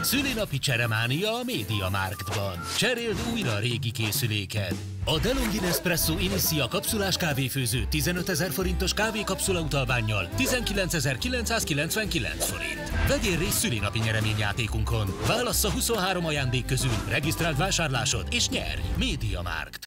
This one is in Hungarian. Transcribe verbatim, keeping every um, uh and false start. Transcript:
Szülinapi cseremánia a MediaMarktban. Cseréld újra a régi készüléket. A DeLonghi Nespresso Inicia kapszulás kávéfőző tizenötezer forintos kávékapszula utalvánnyal tizenkilencezer-kilencszázkilencvenkilenc forint. Vegyél részt szülinapi nyereményjátékunkon. Válassza huszonhárom ajándék közül, regisztráld vásárlásod és nyerj! MediaMarkt.